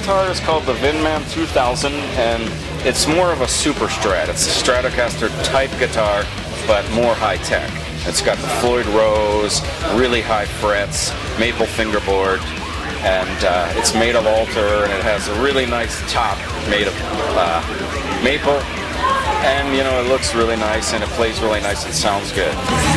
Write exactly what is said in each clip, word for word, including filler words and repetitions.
guitar is called the Vinman two thousand, and it's more of a super Strat. It's a Stratocaster type guitar, but more high tech. It's got the Floyd Rose, really high frets, maple fingerboard, and uh, it's made of alder, and it has a really nice top made of uh, maple, and you know, it looks really nice, and it plays really nice and sounds good.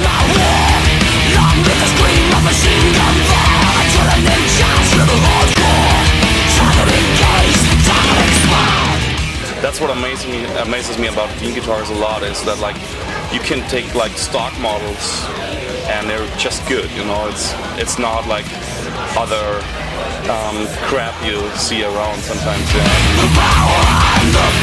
That's what amazes me, amazes me about Dean guitars a lot, is that like you can take like stock models and they're just good, you know. It's it's not like other um, crap you see around sometimes. Yeah.